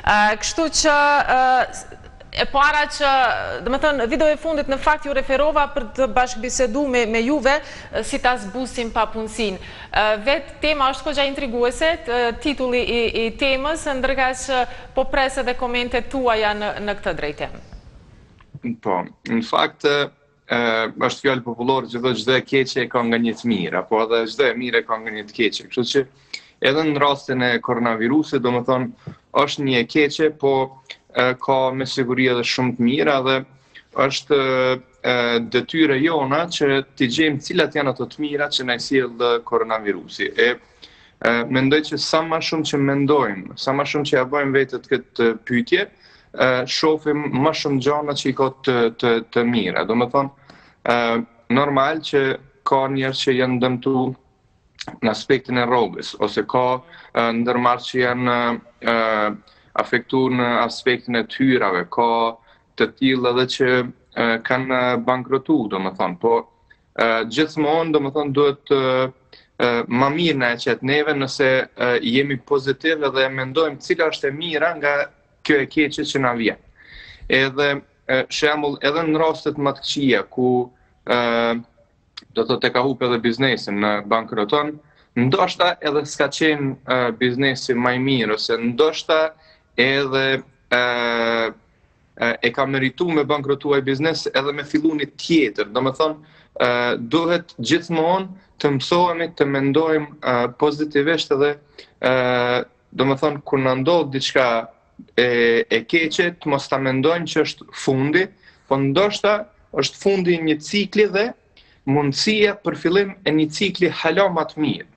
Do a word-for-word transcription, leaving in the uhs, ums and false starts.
Kështu që e para që, dhe me thënë, video e fundit në fakt ju referova për të bashkëbisedu me, me juve si ta zbusim papunësin. Vetë tema është kogja intriguese, titulli i, i temës, ndërka që po presë dhe komentet tuaja në, në këtë drejtim. Po, në fakt, është fjallë popullore që dhe çdo e keqe ka nga një të mirë, apo edhe çdo e mirë ka nga një të keqe. Kështu që edhe në rastin e koronavirusit, do më thonë, është një e keqe, po ka me siguri edhe shumë të mira dhe është detyra jona që t'i gjejmë cilat janë ato të mira që na i sjell koronavirusi. E mendoj që sa më shumë që mendojmë, sa më shumë që ja bëjmë vetët këtë pyetje, shohim më shumë gjëra që i ka të, të, të mira. Do të thonë, normal që ka njerëz që janë dëmtuar në aspektin e rrogës, ose ka ndërmarrë që janë afektuar në aspektin e tyrave, ka të tillë edhe që uh, kanë bankrotuar, domethënë, po uh, gjithmonë domethënë duhet uh, uh, më mirë na e qet neve nëse uh, jemi pozitiv dhe mendojmë cila është e mira nga kjo e keqe që na vjen. Edhe uh, shembull edhe në rastet më të këqija ku uh, do të thotë ka humbë edhe biznesin, në bankroton, ndoshta edhe s'ka qenë uh, biznesi më i mirë, ose ndoshta edhe e, e ka meritu me bankrotuaj biznes edhe me fillunit tjetër. Do me thonë, duhet gjithmonë të mësohemi të mendojmë pozitivisht edhe do me thonë, kur në ndodhë diçka e, e keqe, të mos ta mendojmë që është fundi, po ndoshta është fundi një cikli dhe mundësia për fillim e një cikli hala më të mirë.